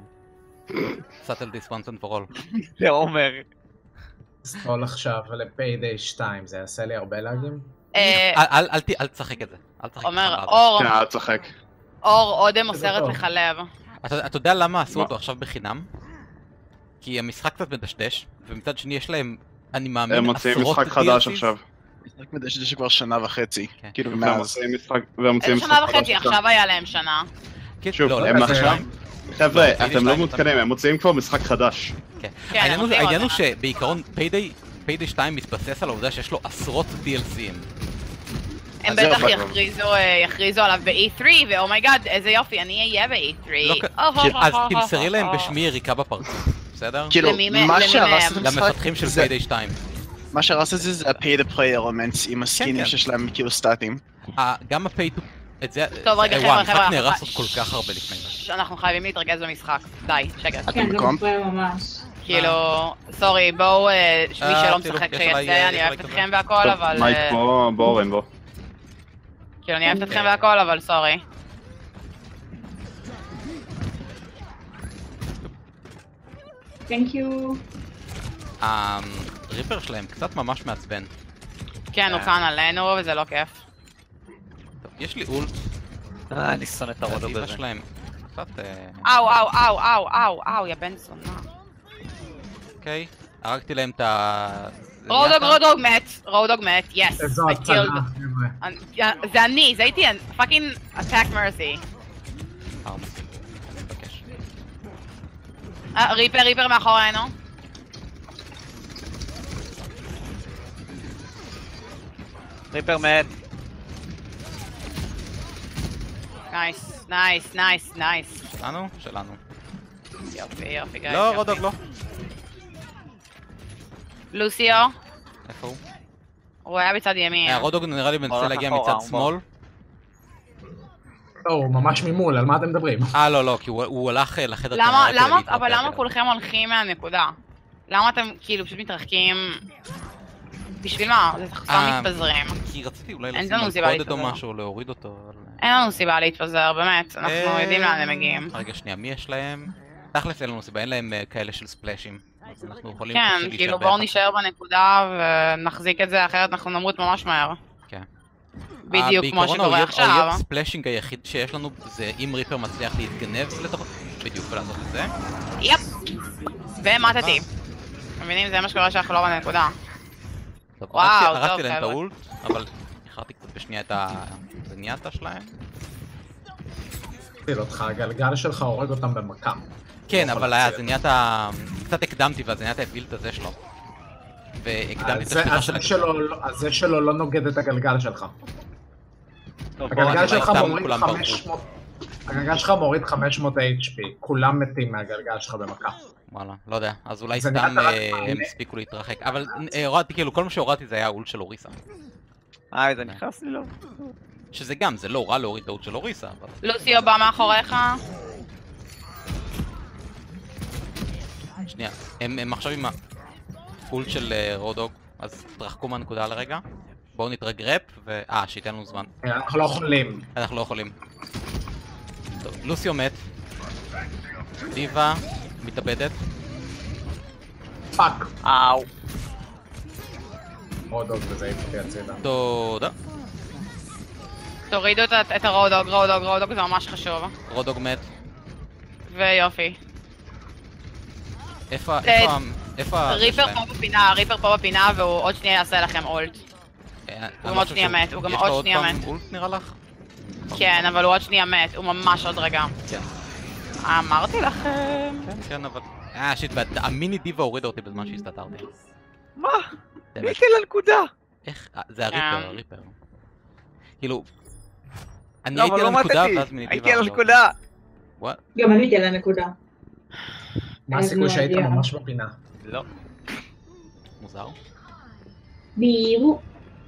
סאטל דיס once and for all. זה עומר. סטול עכשיו לפיידיי שתיים, זה יעשה לי הרבה לאגים? אה, אל- אל- אל ת- אל תשחק את זה. אל תשחק את אומר, זה. אור, כן, אל תשחק. אור, אודם מוסרת טוב. לך לב. אתה אתה יודע למה עשו מה? אותו עכשיו בחינם? כי המשחק קצת מדשדש, ומצד שני יש להם, אני מאמין, הם מוציאים עשרות משחק חדש די אל סי's. עכשיו. משחק מדשדש כבר שנה וחצי. כן. כאילו והם מאז. מוציאים משחק, והם מוציאים איזה משחק שנה חדש וחצי, עכשיו. עכשיו היה להם שנה. כן, שוב, לא, הם לא, עכשיו- שתיים. חבר'ה, לא, אתם שתיים, לא אתה- מעודכנים, הם מוציאים כבר משחק חדש. כן. כן, העניין הם הוא- עושים העניין הוא עוד שנה. שבעיקרון פיידיי פיידיי שתיים מתבסס על העובדה שיש לו עשרות די אל סי'ים. הם אז זהו, בטח אבל- יכריזו, אה, יכריזו עליו ב-אי תרי, ואומייגאד, איזה יופי, אני אהיה ב-אי תרי. לא כ- אז תמסרי להם בשמי יריקה בפרצוף, בסדר? כאילו, למי מהם- מה למי שהרס את מהם? המשחק, למפתחים של זה- פיידיי שתיים. מה שהרס את זה זה ה-pay to play elements עם הסקינים כן. שיש להם כאילו סטטים. אה, גם הפייט... את זה... טוב, רגע, אה, חבר'ה, וואו, חבר'ה, המשחק נהרס אנחנו- עוד כל כך הרבה לפני. ש- אנחנו חייבים להתרכז במשחק. די, שקט. אתם כן, זה במקום? מפריע ממש. כאילו, סורי, בואו, אה, שמי אה, שלא כאילו, משחק יש עליי, שיצא, אה, אני יש אוהבת עליי אתכם והכל, טוב, אבל... מייק אה, פה, בוא אורן, בוא. כאילו, אני אוהבת אתכם והכל, אבל סורי. תנק יו. הריפר שלהם קצת ממש מעצבן. כן, הוא כאן עלינו, וזה לא כיף. טוב, יש לי אולט, אה, אני שונא את הרודוג הדיבה הזה. שלהם קצת... אה, אאו, אאו, אאו, אאו, אאו, אאו, יא בן זונה. אוקיי, הרגתי להם את ה... רודוג, רודוג מת, רודוג מת, יס. איזו הצלה, חבר'ה. זה אני, זה הייתי פאקינג attack mercy. ריפר, ריפר מאחורינו. ריפר מת. נייס, נייס, נייס, נייס. שלנו? שלנו. יופי, יופי, גיא. לא, רודוג לא. לוסיו. איפה הוא? הוא היה בצד ימין. רודוג נראה לי מנסה להגיע מצד שמאל. לא, הוא ממש ממול, על מה אתם מדברים? אה, לא, לא, כי הוא הלך לחדר למה, למה, אבל למה כולכם הולכים מהנקודה? למה אתם כאילו פשוט מתרחקים? בשביל מה? זה סתם מתפזרים. כי רציתי אולי לשים מלכודת או משהו, להוריד אותו. אין לנו סיבה להתפזר, באמת. אנחנו יודעים לאן הם מגיעים. רגע, שנייה, מי יש להם? תכלס אין לנו סיבה, אין להם כאלה של ספלאשים. אז אנחנו יכולים... כן, כאילו בואו נשאר בנקודה ונחזיק את זה, אחרת אנחנו נמות ממש מהר. כן. בדיוק כמו שקורה עכשיו. האויב ספלאשינג היחיד שיש לנו זה אם ריפר מצליח להתגנב לתוך... בדיוק, ולעשות את זה. יפ! ומטתי. מבינים? זה מה שקורה שאנחנו לא בנקודה. וואו, טוב, הרסתי להם את האולט, אבל איחרתי קצת בשנייה את הזניאטה שלהם. תראי אותך, הגלגל שלך הורג אותם במכה. כן, אבל הזניאטה... קצת הקדמתי והזניאטה הפעיל את הזה שלו. והקדמתי את השליחה שלהם. אז זה שלו לא נוגד את הגלגל שלך. הגלגל שלך מוריד חמש מאות... הגלגל שלך מוריד חמש מאות אייץ' פי. כולם מתים מהגלגל שלך במכה. וואלה, לא יודע. אז אולי סתם הם הספיקו להתרחק. אבל הורדתי, כאילו, כל מה שהורדתי זה היה האולט של אוריסה. אה, זה נכנס לי לא. שזה גם, זה לא רע להוריד את האולט של אוריסה, אבל... לוסיו בא מאחוריך. שנייה, הם עכשיו עם האולט של רודוג, אז תרחקו מהנקודה לרגע. בואו נתרגרפ, ו... אה, שייתן לנו זמן. אנחנו לא יכולים. אנחנו לא יכולים. טוב, לוסיו מת. דיבה, מתאבדת. פאק. אאו. רודוג וזה יפתי הצידה. תודה. תורידו את הרודוג, רודוג, רודוג, זה ממש חשוב. רודוג מת. ויופי. איפה, איפה, איפה... ריפר פה בפינה, ריפר פה בפינה, והוא עוד שנייה יעשה לכם אולט. הוא גם עוד שנייה מת, הוא גם עוד שנייה מת. יש לו עוד פעם אולט נראה לך? כן, אבל הוא עוד שנייה מת, הוא ממש עוד רגע. כן. אמרתי לכם. כן, כן, אבל... אה, שיט, המיני דיבה הורידה אותי בזמן שהסתתרתי. מה? הייתי לנקודה. איך? זה הריפר, הריפר. כאילו... אני הייתי על הנקודה, ואז מיני דיבה... הייתי על הנקודה. גם אני הייתי על הנקודה. מה הסיכוי שהיית ממש בפינה? לא. מוזר. בירו.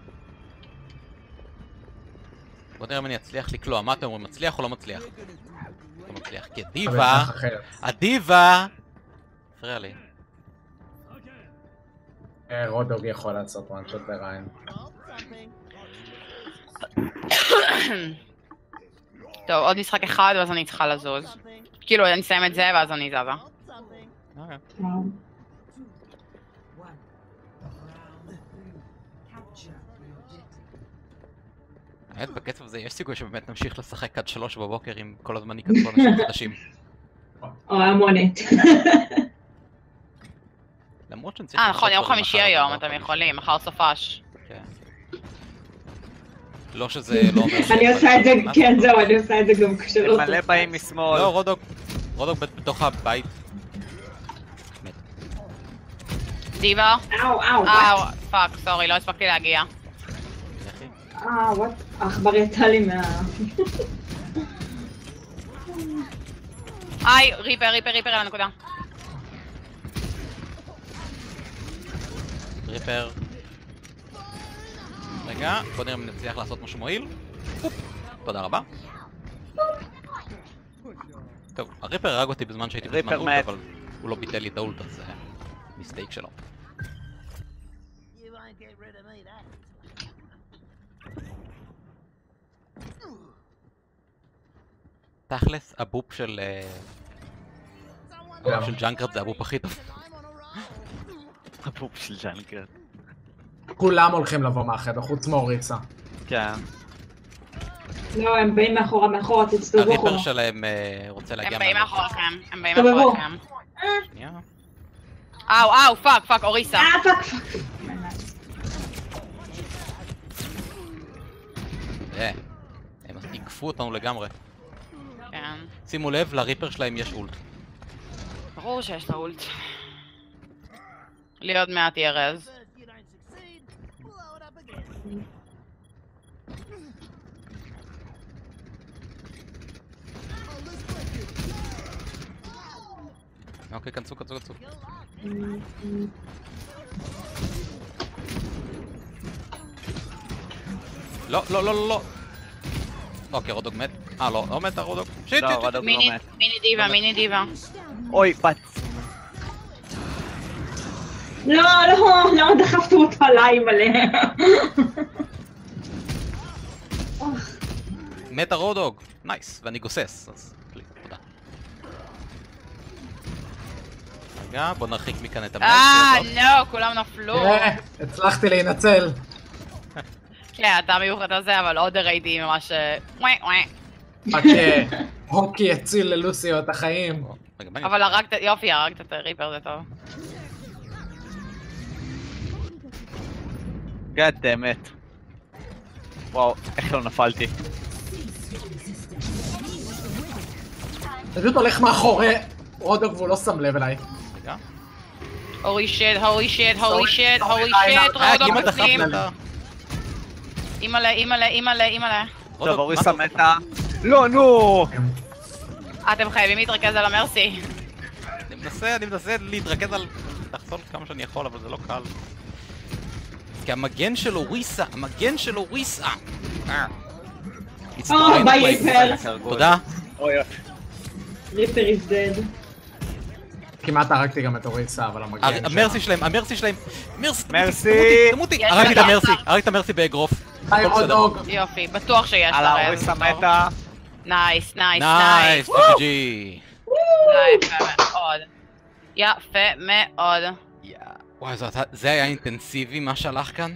בוא נראה אם אני אצליח לקלוע. מה אתם אומרים? מצליח או לא מצליח? לא מצליח. כי הדיבה... הדיבה... הפריע לי. רודוג יכול לעשות וואנשוט לריין. טוב, עוד משחק אחד ואז אני צריכה לזוז. כאילו, אני אסיים את זה ואז אני זזה. באמת, בקצב הזה יש סיכוי שבאמת נמשיך לשחק עד שלוש בבוקר עם כל הזמן ייכנסו אנשים חדשים. או המונת. למרות שאני צריך... אה, נכון, יום חמישי היום, אתם יכולים, מחר סופש. כן. לא שזה לא אומר... אני עושה את זה, כן זהו, אני עושה את זה גם כשלא... מלא באים משמאל. לא, רודוג. רודוג בתוך הבית. דיבה? אאו, אאו, אאו, פאק, סורי, לא הספקתי להגיע. אה, וואט? העכבר יצא לי מה... היי, ריפר, ריפר, ריפר על הנקודה. ריפר. רגע, בוא נראה אם נצליח לעשות משהו מועיל. תודה רבה. טוב, הריפר הרג אותי בזמן שהייתי בזמן אולט, אבל הוא לא ביטל לי את האולט, אז זה מיסטייק שלו. תכלס, הבופ של... הבופ של ג'אנקרד זה הבופ הכי טוב. הבופ של ג'אנקרד. כולם הולכים לבוא מהחדר, חוץ מאוריצה. כן. לא, הם באים מאחורה, מאחורה, תצטובו אחורה. הריפר שלהם רוצה להגיע... הם באים מאחוריכם, הם באים מאחוריכם. שנייה. אאו, אאו, פאק, פאק, אוריסה. אה, פאק, פאק. עקפו אותנו לגמרי. כן. שימו לב, לריפר שלהם יש אולט. ברור שיש לה אולט. לי עוד מעט יהיה רז. אוקיי, כנסו, כנסו, כנסו. לא, לא, לא, לא, לא. אוקיי, רודוג מת. אה, לא, לא מת הרודוג. שיט, לא, שיט, רודוג לא מיני מת. מיני דיבה, מיני דיבה. אוי, בת. לא, לא, למה דחפתם אותה עליי מלא? מת הרודוג. נייס, ואני גוסס. אז קליק, תודה. רגע, בוא נרחיק מכאן את המלך. אה, לא, כולם נפלו. תראה, הצלחתי להינצל. כן, אתה מיוחד הזה, אבל עוד ראיתי ממש... וואי וואי. רק הוקי הציל ללוסיו את החיים. אבל הרגת, יופי, הרגת את הריפר, זה טוב. גאד דמת. וואו, איך לא נפלתי. פשוט הולך מאחורי רודוג והוא לא שם לב אליי. רגע. הולי שיט, הולי שיט, הולי שיט, הולי שיט, אה, רודוג גימה בפנים. דחף אותה. אימא'לה, אימא'לה, אימא'לה, אימא'לה. טוב, אוריסה מתה. לא, נו! אתם חייבים להתרכז על המרסי. אני מנסה, אני מנסה להתרכז על... לחסול כמה שאני יכול, אבל זה לא קל. כי המגן של אוריסה, המגן של אוריסה! או, ביי ריפר. תודה. אוי, ריפר is dead. כמעט הרגתי גם את אוריסה, אבל המגן שם. המרסי שלהם, המרסי שלהם! מרסי! מרסי! תמותי! הרגתי את המרסי, הרגתי את המרסי באגרוף. היי רודוג! יופי, בטוח שיש על לה רז. האוריסה מתה. נייס, נייס, נייס! נייס. ג'י יפה מאוד. יפה מאוד. וואי, זה היה אינטנסיבי מה שהלך כאן?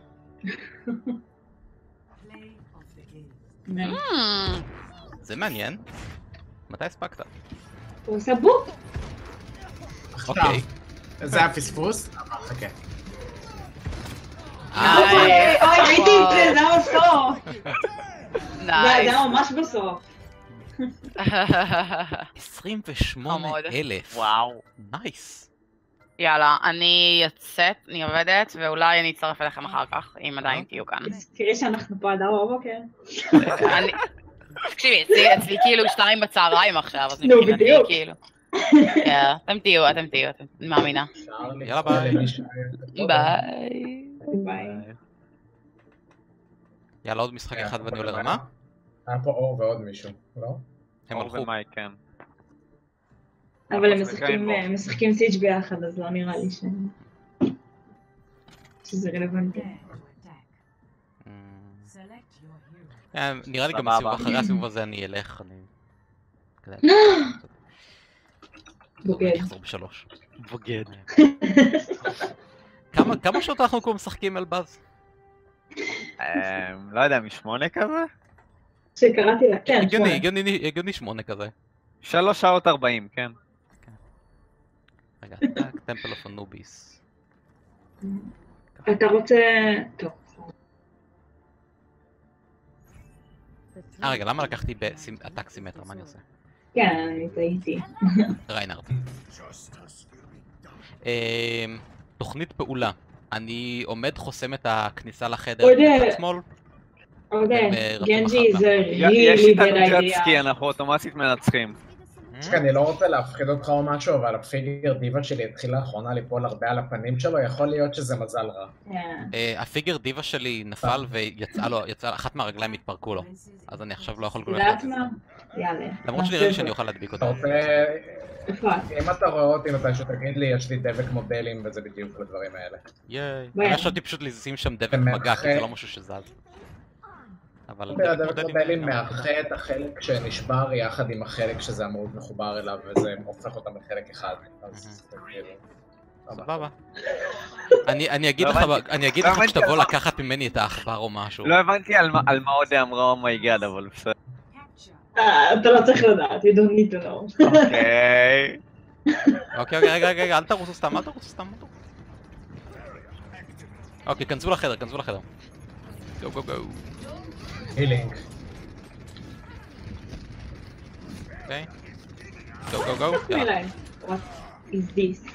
זה מעניין. מתי הספקת? הוא עושה בוק. אוקיי. זה היה פספוס? אבל חכה. אוי, אוי, ראיתי את זה, זה היה בסוף. זה נייס. היה ממש בסוף. עשרים ושמונה אלף. וואו. נייס. יאללה, אני יוצאת, אני עובדת, ואולי אני אצטרף אליכם אחר כך, אם עדיין תהיו כאן. תראי שאנחנו פה עד ארבע בבוקר. אני- תקשיבי, אצלי- אצלי כאילו שתיים בצהריים עכשיו, אז נו, מבחינתי בדיוק. כאילו. כן, אתם תהיו, אתם תהיו, אתם מאמינה. יאללה, ביי. ביי. ביי. יאללה, עוד משחק אחד ואני עולה רמה? היה פה אור ועוד מישהו, לא? הם אור הלכו. ומאי, כן. אבל הם אנחנו משחקים, משחקים בו. משחקים סיץ' ביחד, אז לא נראה לי ש... שזה רלוונטי. אה, נראה לי גם סבבה. בסיבוב אחרי הסיבוב הזה אני אלך, אני... כדי- בוגד. אני אחזור בשלוש. בוגד. כמה כמה שעות אנחנו כבר משחקים אלבז? אמ, לא יודע, משמונה כזה? שקראתי לה, כן, הגיוני, שמונה. הגיוני, הגיוני שמונה כזה. שלוש שעות ארבעים, כן. רגע, טק, טמפל אוף אנוביס. אתה רוצה... טוב. אה רגע, למה לקחתי בעתק סימטר? מה אני עושה? כן, אני טעיתי. ריינארד. אמ, תוכנית פעולה. אני עומד חוסם את הכניסה לחדר עודד. בצד שמאל. אוקיי, ברצון גנג'י אחת. זה יש רילי איתנו בד ג'אטסקי, אנחנו אוטומטית מנצחים. אני לא רוצה להפחיד אותך או משהו, אבל הפיגר דיבה שלי התחיל לאחרונה ליפול הרבה על הפנים שלו, יכול להיות שזה מזל רע. אה, הפיגר דיבה שלי נפל ויצאה לו, יצאה, אחת מהרגליים התפרקו לו. אז אני עכשיו לא יכול כל יודעת מה? יאללה. למרות שנראה לי שאני אוכל להדביק אתה אותה. רוצה... איפה את? אם אתה רואה אותי מתישהו תגיד לי, יש לי דבק מודלים וזה בדיוק לדברים האלה. ייי. ביי. אני חשבתי פשוט לשים שם דבק זה מגע, כי זה מאחד. לא משהו שזז. אבל הדבק מודלים מאחה את החלק שנשבר יחד עם החלק שזה אמור להיות מחובר אליו, וזה הופך אותם לחלק אחד. אז כאילו... סבבה. אני אני אגיד לא לך, הבנתי. אני אגיד לא לך הבנתי כשתבוא על מה. לקחת ממני את העכבר או משהו. לא הבנתי על מה- על מה עוד אמרה אומייגאד, אבל בסדר. אה, אתה לא צריך לדעת, you don't need to know. אוקיי. אוקיי, אוקיי, רגע, רגע, אל תרוצו סתם, אל תרוצו סתם, אל תרוצו. אוקיי, כנסו לחדר, כנסו לחדר. גו גו גו. הילינג. אוקיי. גו גו גו. יאללה. What is this?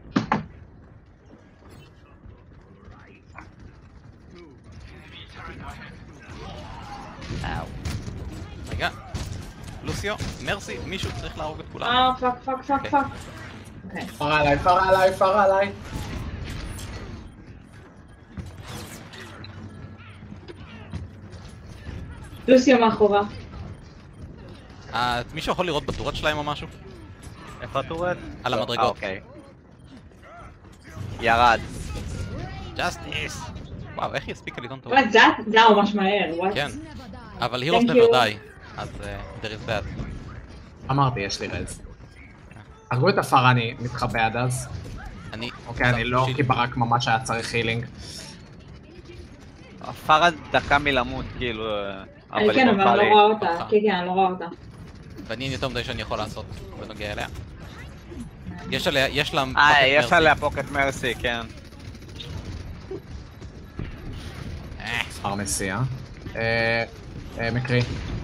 רגע. לוסיו, מרסי, מישהו צריך להרוג את כולם. אה, פאק, פאק, פאק, פאק. פרה עליי, פרה עליי, פרה עליי. לוסיו מאחורה. מישהו יכול לראות בטורת שלהם או משהו? איפה הטורת? על המדרגות. אוקיי. ירד. ג'סטיס! וואו, איך היא הספיקה לטעון טוב? זה היה ממש מהר, כן. אבל הירוס never die, אז there is bad. אמרתי, יש לי רז. הרגו את הפרה, אני מתחבא עד אז. אני... אוקיי, אני לא, כי ברק ממש היה צריך הילינג. הפרה דקה מלמות, כאילו... כן, אבל אני לא רואה אותה. כן, כן, אני לא רואה אותה. ואני יותר מדי שאני יכול לעשות בנוגע אליה. יש עליה, יש לה... אה, יש עליה פוקט מרסי, כן. פרמסי, אה? אה, מקרי.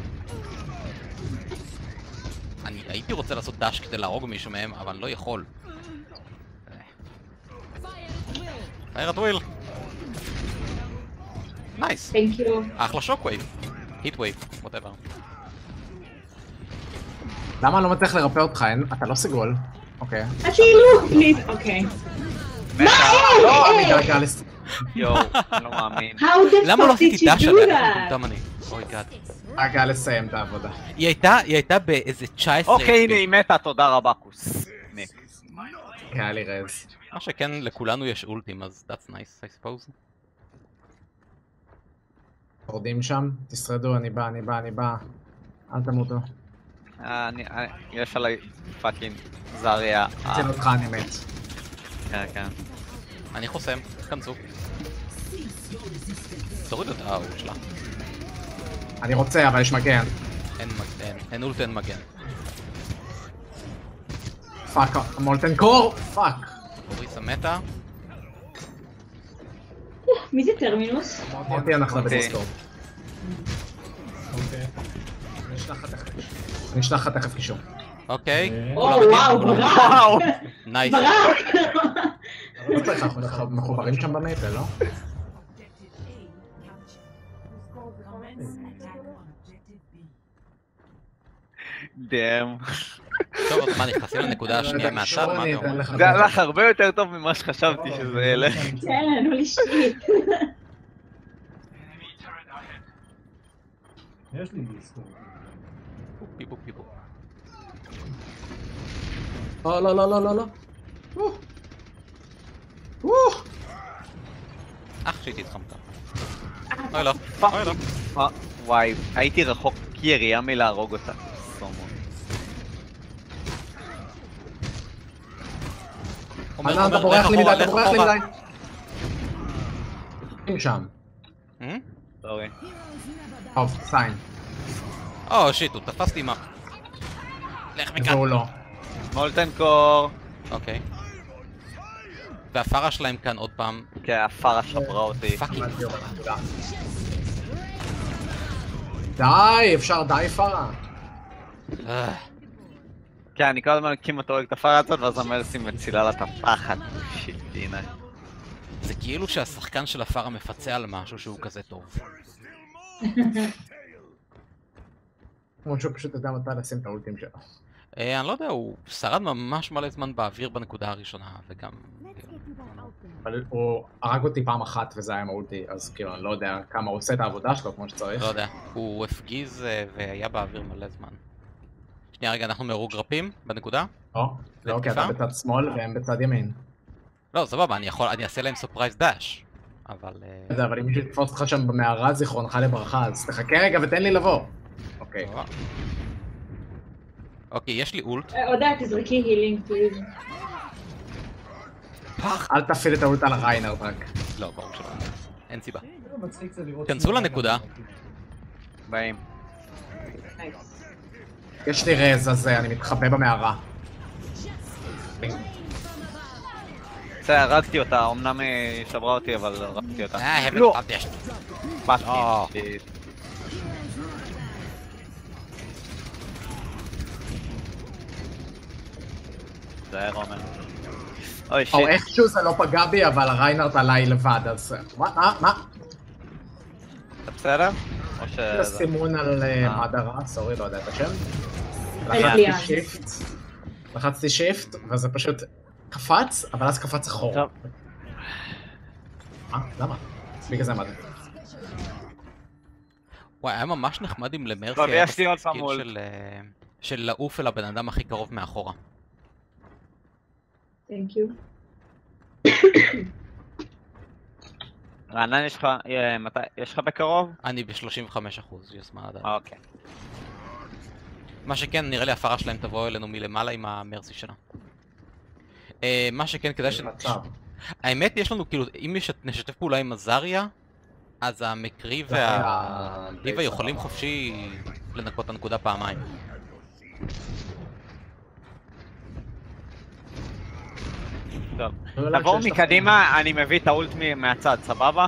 אני הייתי רוצה לעשות דאש כדי להרוג מישהו מהם, אבל אני לא יכול. פייר את וויל. נייס. Thank you. אחלה שוק ווייב. היט ווייב, whatever. למה אני לא מצליח לרפא אותך? אתה לא סגול. אוקיי. הצילו! פליז, אוקיי. מה? לא, אני דרגה לס... יואו, אני לא מאמין. למה לא עשיתי דאש עליה? טוב אני. אוי גאד. רגע לסיים את העבודה. היא הייתה, היא הייתה באיזה תשע עשרה... אוקיי, הנה היא מתה, תודה רבה, כוס. היה לי רז. מה שכן, לכולנו יש אולטים, אז that's nice, I suppose. יורדים שם, תשרדו, אני בא, אני בא, אני בא. אל תמותו. יש עליי פאקינג זריה. אצל אותך אני מת. כן, כן. אני חוסם, כנסו. תורידו את האור שלה. אני רוצה, אבל יש מגן. אין מגן, אין אולט, אין מגן. פאק, מולטן קור, פאק. אוריסה מתה. מי זה טרמינוס? אמרתי אנחנו בדיסקורד. אני אשלח לך תכף קישור. אוקיי. או וואו, וואו. נייס. אנחנו מחוברים שם במייפל, לא? דאם. טוב, אז מה, נכנסים לנקודה השנייה מהצד? מה אתה אומר? זה הלך הרבה יותר טוב ממה שחשבתי שזה ילך. כן, הוא לי שיט. יש לי דיסקורד. פופי פופי פופי. לא, לא, לא, לא, לא. אך שהיא תתחמתה. אוי לא, אוי לא. וואי, הייתי רחוק יריעה מלהרוג אותה. ענן, אתה בורח לי מדי, אתה בורח לי מדי. אם שם. סורי. טוב, סיין. או שיט, הוא תפס לי מה. לך מכאן. והוא לא. מולטן קור. אוקיי. והפרה שלהם כאן עוד פעם. כן, הפרה שברה אותי. פאקינג. די, אפשר די פרה. כן, אני כל הזמן כמעט הורג את הפרה הזאת, ואז המרסי מצילה לה את הפחד. שיט, הנה. זה כאילו שהשחקן של הפרה מפצה על משהו שהוא כזה טוב. כמו שהוא פשוט יודע מתי לשים את האולטים שלו. אני לא יודע, הוא שרד ממש מלא זמן באוויר בנקודה הראשונה, וגם... אבל הוא הרג אותי פעם אחת וזה היה מאולטי, אז כאילו אני לא יודע כמה הוא עושה את העבודה שלו כמו שצריך. לא יודע, הוא הפגיז והיה באוויר מלא זמן. שנייה רגע, אנחנו מרוגרפים בנקודה? לא, לא, כי אתה בצד שמאל והם בצד ימין. לא, סבבה, אני יכול, אני אעשה להם סופרייז דאש. אבל... זה, אבל אם מישהו יתפוס אותך שם במערה זיכרונך לברכה, אז תחכה רגע ותן לי לבוא. אוקיי. אוקיי, יש לי אולט. עודד, תזרקי הילינג, פליז. אל תפעיל את האולט על הריינרד רק. לא, ברור שלא. אין סיבה. כנסו לנקודה. באים. יש לי רז, אז אני מתחבא במערה. בסדר, הרגתי אותה, אמנם היא שברה אותי, אבל הרגתי אותה. אה, הבן, אל תש. באתי. זה רומן. אוי או שיט. איכשהו זה לא פגע בי, אבל ריינארט עליי לבד, אז... מה? מה? מה? אתה בסדר? או ש... יש סימון על מדרה, סורי, לא יודע את השם. לי לחצתי יד. שיפט, לחצתי שיפט, וזה פשוט קפץ, אבל אז קפץ אחורה. טוב. מה? למה? בגלל זה מדהים. וואי, היה ממש נחמד אם למרסי טוב, היה יש לי עוד סקיל פעם אולט. של, אה, של לעוף אל הבן אדם הכי קרוב מאחורה. Thank you. רענן, יש לך... אה, מתי... יש לך בקרוב? אני ב-שלושים וחמישה אחוז, יסמה עדיין. אוקיי. מה שכן, נראה לי הפרה שלהם תבוא אלינו מלמעלה עם המרסי שלה. אה, מה שכן, כדאי ש... מצב. האמת, יש לנו כאילו, אם יש- נשתף פעולה עם הזריה, אז המקרי והדיבה יכולים חופשי לנקות את הנקודה פעמיים. טוב. לא יודע תבואו שיש לך- מקדימה, אני מביא את האולט מ- מהצד, סבבה?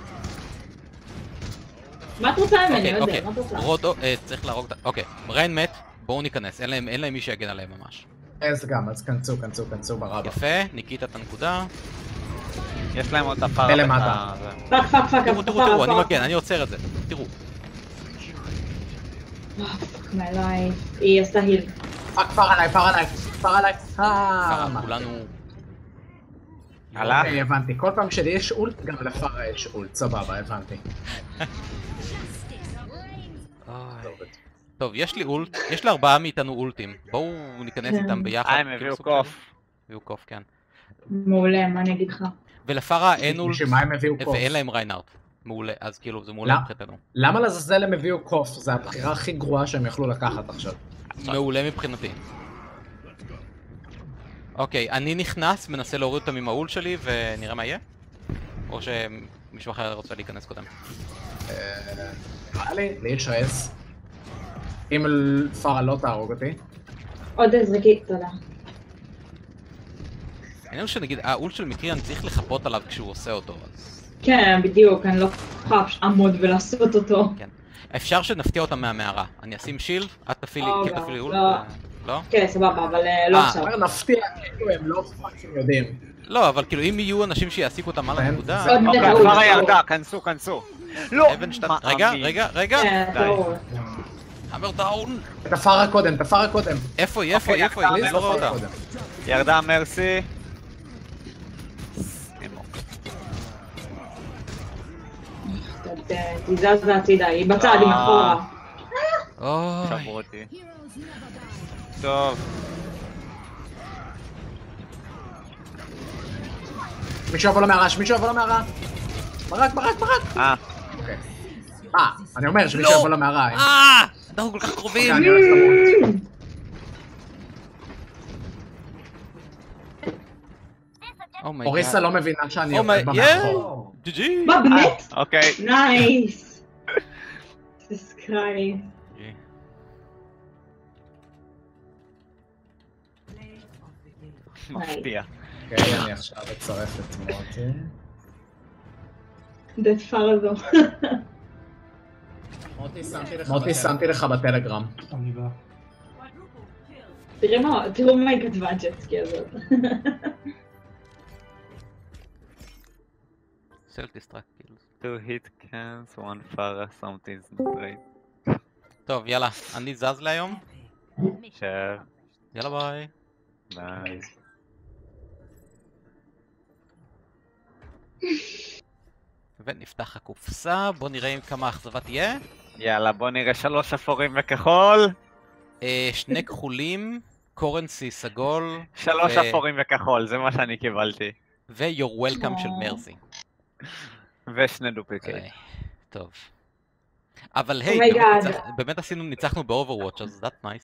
מה את רוצה ממני? אוקיי, לא אוקיי. יודע, מה את רוצה? רודו, אה, צריך להרוג את ה... אוקיי, ריין מת, בואו ניכנס, אין להם אין להם מי שיגן עליהם ממש. אז גם, אז כנסו, כנסו, כנסו ברבא. יפה, ניקית את הנקודה. יש להם עוד את הפרה... מלמטה. בצד, זה. פאק פאק פאק, תראו, תראו, תראו, אני מגן, אני עוצר את זה. תראו. פאק מי לייף. היא עשתה היל. פאק, פר עליי, פר עליי, פר עליי. אה, ככה, מה? כולנו... הלך? אוקיי, הבנתי. כל פעם שלי יש אולט, גם לפרה יש אולט. סבבה, הבנתי. טוב, יש לי אולט, יש לארבעה מאיתנו אולטים. בואו ניכנס איתם ביחד. אה, הם כאילו הביאו סוג קוף. של- הביאו קוף, כן. מעולה, מה אני אגיד לך? ולפרה אין אולט, שמה הם הביאו קוף? ואין להם ריינארט. מעולה, אז כאילו זה מעולה לא. מבחינתנו. למה לעזאזל הם הביאו קוף? זו הבחירה הכי גרועה שהם יכלו לקחת עכשיו. מעולה מבחינתי. אוקיי, אני נכנס, מנסה להוריד אותם עם האול שלי, ונראה מה יהיה? או שמישהו אחר רוצה להיכנס קודם? נראה לי, לי יש רז. אם פרה לא תהרוג אותי. עוד זרקי, תודה. העניין הוא שנגיד, האול של מקרי אני צריך לחפות עליו כשהוא עושה אותו, אז... כן, בדיוק, אני לא יכולה לעמוד ולעשות אותו. כן. אפשר שנפתיע אותם מהמערה. אני אשים שילד, את תפעילי, או, כן לא, תפעילי אול? לא. ו- לא? כן, סבבה, אבל אה, לא אה, עכשיו. אומר נפתיע, כאילו הם לא פאקינג יודעים. לא, אבל כאילו אם יהיו אנשים שיעסיקו אותם על כן, הנקודה... זה- עוד אוקיי, טעות, הפרה טעות. ירדה, כנסו, כנסו. לא! אבן שטת... מה, רגע, אמי? רגע, רגע! כן, די. ברור. המר דאון! את הפרה קודם, את הפרה קודם. איפה היא? איפה היא? איפה היא? אוקיי, אני לא רואה אותה. קודם. ירדה מרסי. תזז הצידה, היא בצד, היא מאחורה. אוי. שברו אותי. טוב. מישהו יבוא למערה, שמישהו יבוא למערה. ברק, ברק, ברק. אה. אוקיי. אה, אני אומר שמישהו לא. יבוא למערה. אה! אנחנו כל כך אוקיי, קרובים! אני הולך למות. אומייגאד. אוריסה לא מבינה שאני אומי- עובד יא! במאחור. ג'י ג'י! מה, באמת? אוקיי. נייס. סקריי. מפתיע. אוקיי, אני עכשיו אצרף את מוטי. דט פר הזו. מוטי, שמתי לך בטלגרם. תראה מה, תראו מה היא כתבה ג'טסקי הזאת. סלט דיסטרקט קילס. To hit cans, one fara, something's great. טוב, יאללה, אני זז להיום. שר. יאללה ביי. ביי. ונפתח הקופסה, בוא נראה אם כמה אכזבה תהיה. יאללה, בוא נראה שלוש אפורים בכחול. אה, שני כחולים, קורנסי סגול. שלוש ו- אפורים בכחול, זה מה שאני קיבלתי. ו-your welcome של מרסי. ושני דופליקייט. אה, טוב. אבל Oh היי, my באמת God. ניצח- באמת עשינו, ניצחנו באוברוואץ' אז that's nice.